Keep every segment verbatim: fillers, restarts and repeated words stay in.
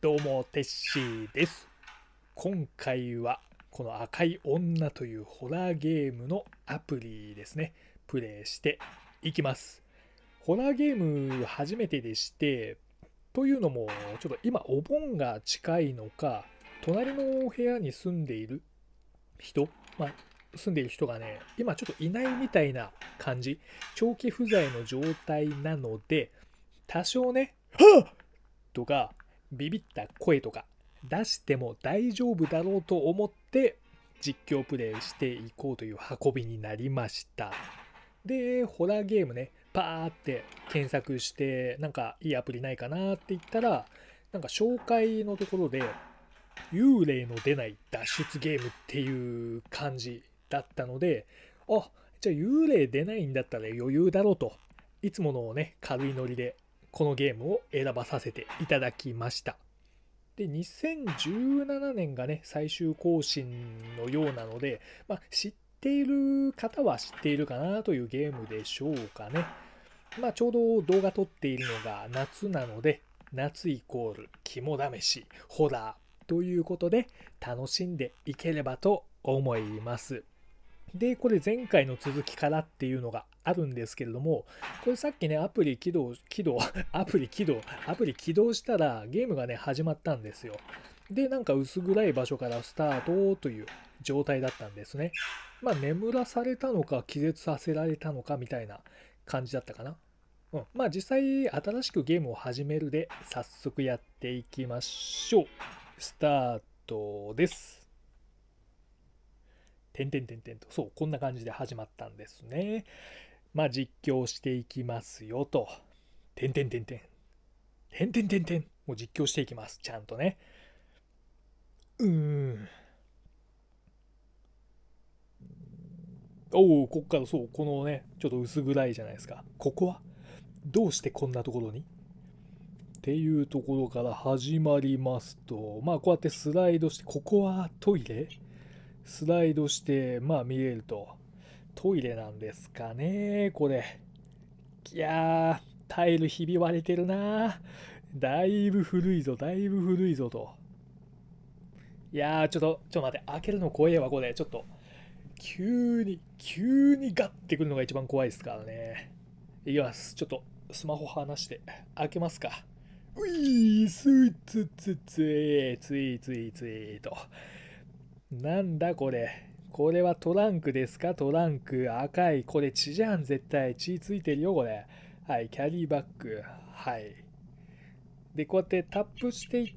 どうもテッシーです。今回はこの赤い女というホラーゲームのアプリですね、プレイしていきます。ホラーゲーム初めてでして、というのもちょっと今お盆が近いのか、隣の部屋に住んでいる人、まあ、住んでいる人がね、今ちょっといないみたいな感じ、長期不在の状態なので、多少ね、はっとかビビった声とか出しても大丈夫だろうと思って実況プレイしていこうという運びになりました。で、ホラーゲームね、パーって検索して、なんかいいアプリないかなって言ったら、なんか紹介のところで、幽霊の出ない脱出ゲームっていう感じだったので、あ、じゃあ幽霊出ないんだったら余裕だろうと、いつものね、軽いノリでこのゲームを選ばさせていただきました。で、にせんじゅうななねんがね、最終更新のようなので、まあ、知っている方は知っているかなというゲームでしょうかね。まあ、ちょうど動画撮っているのが夏なので、夏イコール肝試し、ホラーということで楽しんでいければと思います。で、これ前回の続きからっていうのがあるんですけれども、これさっきね、アプリ起動、起動、アプリ起動、アプリ起動したらゲームがね、始まったんですよ。で、なんか薄暗い場所からスタートという状態だったんですね。まあ、眠らされたのか、気絶させられたのかみたいな感じだったかな。うん。まあ、実際、新しくゲームを始めるで、早速やっていきましょう。スタートです。てんてんてんてんと、そう、こんな感じで始まったんですね。まあ、実況していきますよと。てんてんてんてん。てんてんてんてん。もう実況していきます。ちゃんとね。うーん。おお、こっからそう、このね、ちょっと薄暗いじゃないですか。ここはどうしてこんなところにっていうところから始まりますと、まあこうやってスライドして、ここはトイレスライドして、まあ見えると、トイレなんですかね、これ。いやー、タイルひび割れてるな。だいぶ古いぞ、だいぶ古いぞと。いやー、ちょっと、ちょっと待って、開けるの怖えわ、これ。ちょっと、急に、急にガッてくるのが一番怖いですからね。いきます。ちょっと、スマホ離して、開けますか。ういー、スーツツツイ、ツイツイツイと。なんだこれ。これはトランクですか？トランク。赤い。これ血じゃん、絶対。血ついてるよ、これ。はい、キャリーバッグ。はい。で、こうやってタップしていって、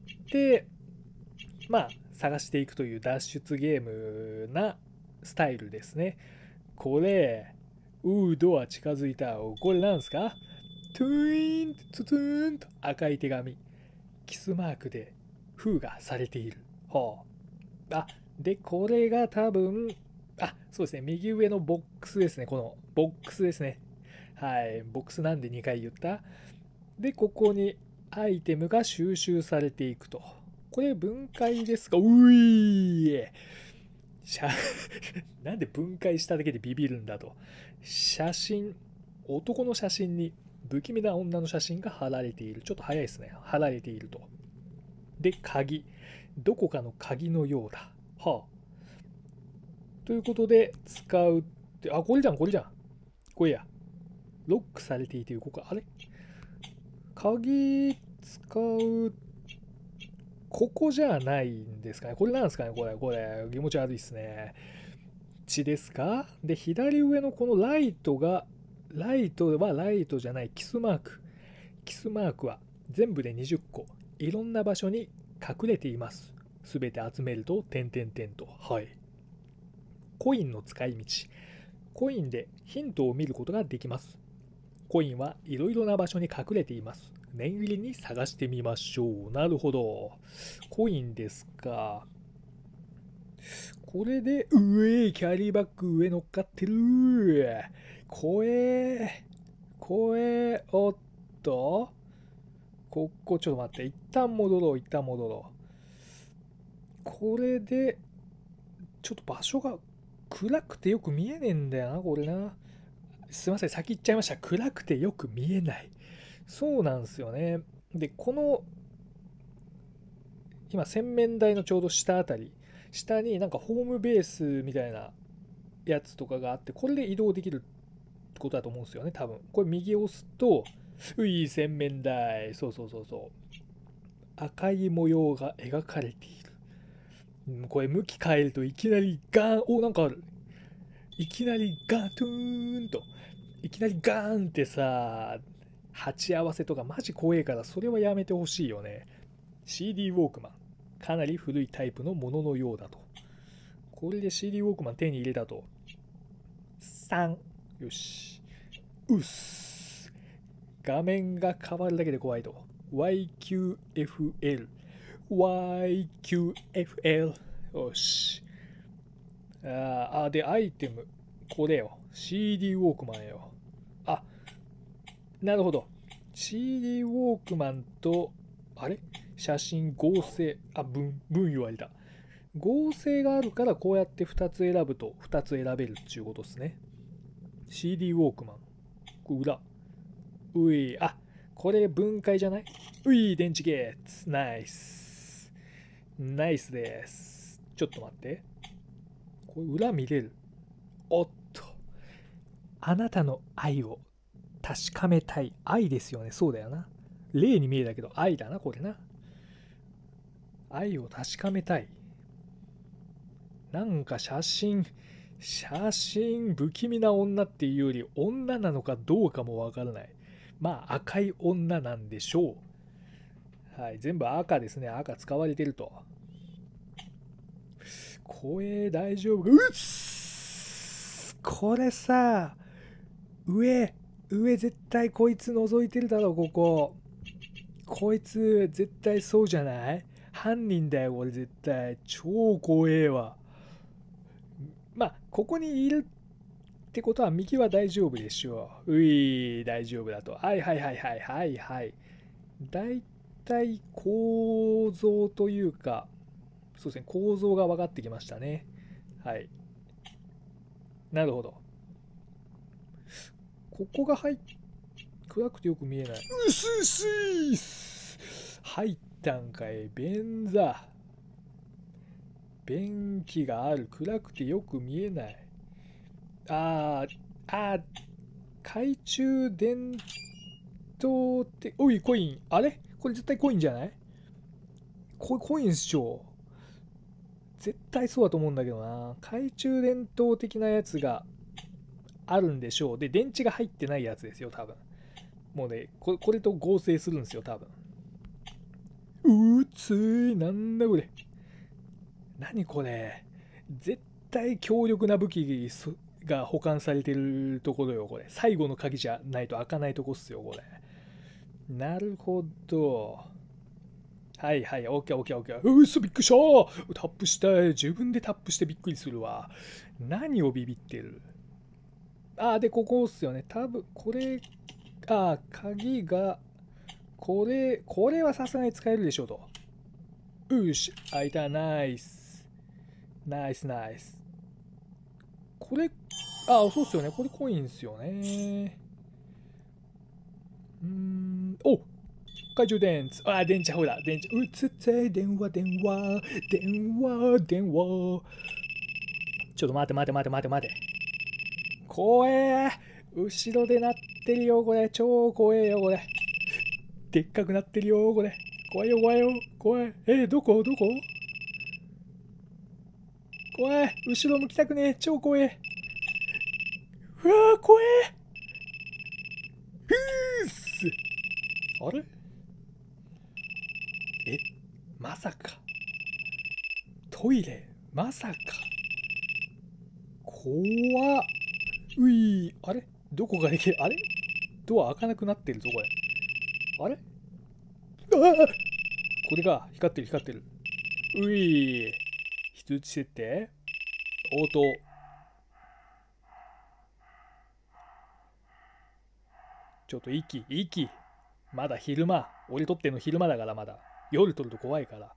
まあ、探していくという脱出ゲームなスタイルですね。これ、うー、ドア近づいた。これなんすか？トゥイーン、ツツーンと赤い手紙。キスマークで封がされている。はあ。あ、で、これが多分、あ、そうですね。右上のボックスですね。このボックスですね。はい。ボックスなんでにかい言った？で、ここにアイテムが収集されていくと。これ分解ですか？ういーしゃなんで分解しただけでビビるんだと。写真、男の写真に不気味な女の写真が貼られている。ちょっと早いですね。貼られていると。で、鍵。どこかの鍵のようだ。はあ。ということで、使うって、あ、これじゃん、これじゃん。これや。ロックされていて動く。あれ鍵使う、ここじゃないんですかね。これなんですかね、これ。これ、気持ち悪いっすね。血ですか？で、左上のこのライトが、ライトはライトじゃない、キスマーク。キスマークは全部でにじゅっこ。いろんな場所に隠れています。すべて集めると、点々点と。はい。コインの使い道。コインでヒントを見ることができます。コインはいろいろな場所に隠れています。念入りに探してみましょう。なるほど。コインですか。これで、うえキャリーバッグ上乗っかってる。怖え。怖え。おっと。ここちょっと待って。一旦戻ろう。一旦戻ろう。これで、ちょっと場所が暗くてよく見えねえんだよな、これな。すいません、先行っちゃいました。暗くてよく見えない。そうなんですよね。で、この今洗面台のちょうど下あたり、下になんかホームベースみたいなやつとかがあって、これで移動できるってことだと思うんですよね、多分。これ右押すと、うい、洗面台。そうそうそうそう。赤い模様が描かれている。うん、これ向き変えるといきなりガーン、お、なんかある。いきなりガーン、トゥーンと。いきなりガーンってさ、鉢合わせとかマジ怖えから、それはやめてほしいよね。シーディー ウォークマン。かなり古いタイプのもののようだと。これで シーディー ウォークマン手に入れたと。さん。よし。うっす。画面が変わるだけで怖いと。ワイキューエフエル。ワイキューエフエル。よし。ああ、で、アイテム。これよ。シーディー ウォークマンよ。あ、なるほど。シーディー ウォークマンと、あれ写真合成。あ、文、文言われた。合成があるからこうやってふたつ選ぶとふたつ選べるっていうことですね。シーディー ウォークマン。これ裏。うい、あ、これ分解じゃない？うい、電池ゲッツ。ナイス。ナイスです。ちょっと待って。これ裏見れる。おっと。あなたの愛を確かめたい。愛ですよね。そうだよな。例に見えたけど愛だな、これな。愛を確かめたい。なんか写真、写真、不気味な女っていうより女なのかどうかもわからない。まあ赤い女なんでしょう。はい、全部赤ですね。赤使われてると。声大丈夫か？うっす、これさ、上、上絶対こいつ覗いてるだろ、ここ。こいつ絶対そうじゃない？犯人だよ、これ絶対。超怖えわ。まあ、ここにいるってことは右は大丈夫でしょう。うい、大丈夫だと。はいはいはいはいはいはい。だいたい構造というか、そうですね、構造が分かってきましたね。はい。なるほど。ここが入っ、暗くてよく見えない。うすうすいす。入ったんかい、便座。便器がある。暗くてよく見えない。あー、あー、懐中電灯って、おい、コイン。あれこれ絶対コインじゃない？こコインっしょ。絶対そうだと思うんだけどな。懐中電灯的なやつがあるんでしょう。で、電池が入ってないやつですよ、多分。もうね、ここれと合成するんですよ、多分。うーつい、なんだこれ。何これ。絶対強力な武器が保管されてるところよ、これ。最後の鍵じゃないと開かないとこっすよ、これ。なるほど。はいはい、オッケーオッケーオッケー。うっそ、びっくりした。タップした。自分でタップしてびっくりするわ。何をビビってる？あー、で、ここっすよね。多分、これ、あー、鍵が、これ、これはさすがに使えるでしょうと。よし、開いた。ナイス。ナイスナイス。これ、あ、そうっすよね。これコインっすよね。うーん、お、懐中電池。あ、電池、ほら、電池。うつって、電話、電話、電話、電話。ちょっと待って待って待って待って待って。怖え。後ろで鳴ってるよ、これ。超怖えよ、これ。でっかくなってるよ、これ。怖いよ、怖いよ。怖い。えー、どこどこ怖い。後ろ向きたくねえ。超怖え。うわー、怖え。ふーっす。あれえ、まさか。トイレまさか。怖っ。うい、あれどこができる？あれドア開かなくなってるぞ、これ。あれああ、これが光ってる光ってる。うい、人打ち設定応答。ちょっと息、息。まだ昼間。俺撮ってんの昼間だからまだ。夜撮ると怖いから。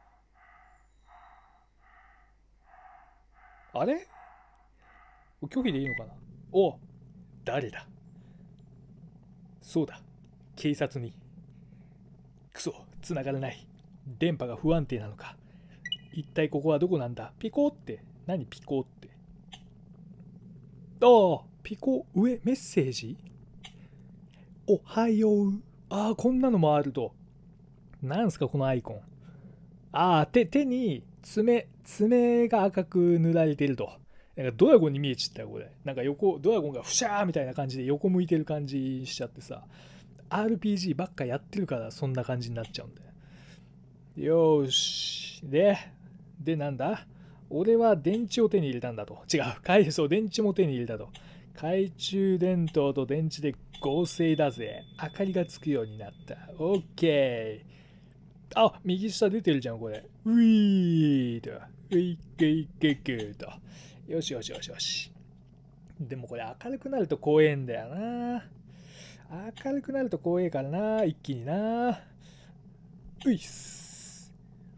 あれ拒否でいいのかな？お、誰だ？そうだ。警察に。クソ、繋がらない。 電波が不安定なのか。一体ここはどこなんだ。ピコって。何ピコって。ああ、ピコ上メッセージ。おはよう。ああ、こんなのもあると。なんすかこのアイコン。ああ、手、手に爪、爪が赤く塗られてると。なんかドラゴンに見えちったよ、これ。なんか横、ドラゴンがフシャーみたいな感じで横向いてる感じしちゃってさ。アールピージー ばっかやってるからそんな感じになっちゃうんだよ。よーし。で、でなんだ俺は電池を手に入れたんだと。違う。回そう、電池も手に入れたと。懐中電灯と電池で合成だぜ。明かりがつくようになった。オッケー。あ、右下出てるじゃん、これ。ウィーと。ウィッケイケケと。よしよしよしよし。でもこれ明るくなると怖えんだよな。明るくなると怖えからな、一気にな。ういっす。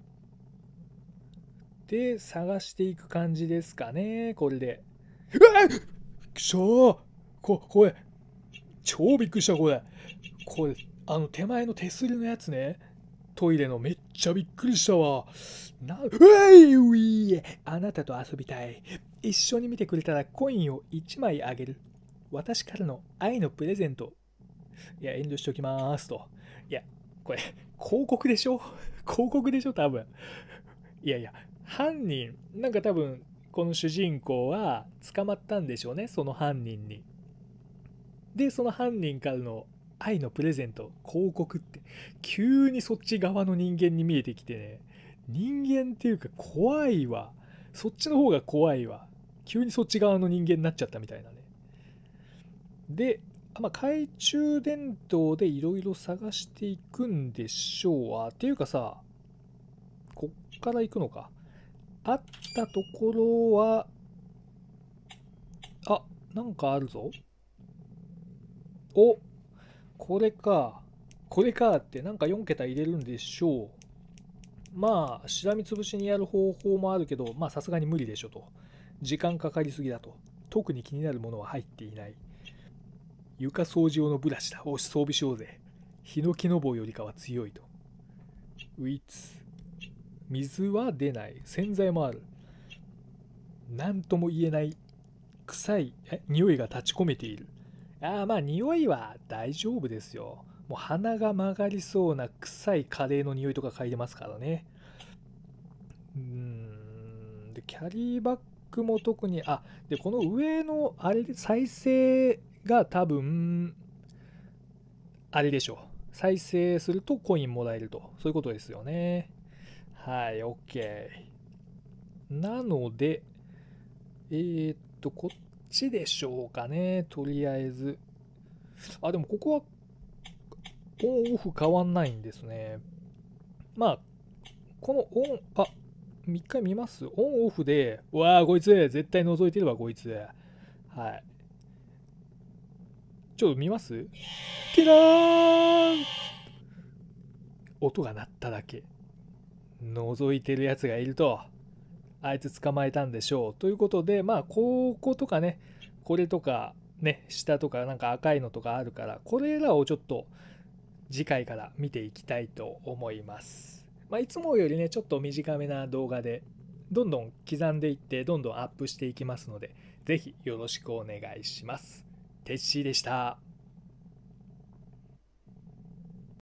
で、探していく感じですかね、これで。うわっくしょーこ、これ、超びっくりした、これ。これ、あの手前の手すりのやつね。トイレのめっちゃびっくりしたわ。な、ういういあなたと遊びたい。一緒に見てくれたらコインをいちまいあげる。私からの愛のプレゼント。いや、遠慮しておきますと。いや、これ、広告でしょ広告でしょ多分。いやいや、犯人、なんか多分、この主人公は捕まったんでしょうね、その犯人に。で、その犯人からの愛のプレゼント、広告って、急にそっち側の人間に見えてきてね、人間っていうか怖いわ。そっちの方が怖いわ。急にそっち側の人間になっちゃったみたいなね。で、まあ、懐中電灯でいろいろ探していくんでしょう。あ、っていうかさ、こっから行くのか。あったところは、あ、なんかあるぞ。お、これか。これかってなんかよん桁入れるんでしょう。まあ、しらみつぶしにやる方法もあるけど、まあさすがに無理でしょと。時間かかりすぎだと。特に気になるものは入っていない。床掃除用のブラシだ。おし、装備しようぜ。ヒノキの棒よりかは強いと。ウィッツ。水は出ない。洗剤もある。なんとも言えない臭いえ匂いが立ち込めている。ああ、まあ匂いは大丈夫ですよ。もう鼻が曲がりそうな臭いカレーの匂いとか嗅いでますからね。うーん。で、キャリーバッグも特に、あ、で、この上のあれで再生が多分、あれでしょう。再生するとコインもらえると。そういうことですよね。はい、OK。なので、えーっと、こっちでしょうかね。とりあえず。あ、でもここはオンオフ変わんないんですね。まあ、このオン、あ、一回見ますオンオフで、うわあ、こいつ、絶対覗いてるわ、こいつ。はい。ちょっと見ますティラーン音が鳴っただけ。覗いてるやつがいると、あいつ捕まえたんでしょう。ということで、まあ、こことかね、これとか、ね、下とかなんか赤いのとかあるから、これらをちょっと次回から見ていきたいと思います。まあ、いつもよりね、ちょっと短めな動画で、どんどん刻んでいって、どんどんアップしていきますので、ぜひよろしくお願いします。テッシーでした。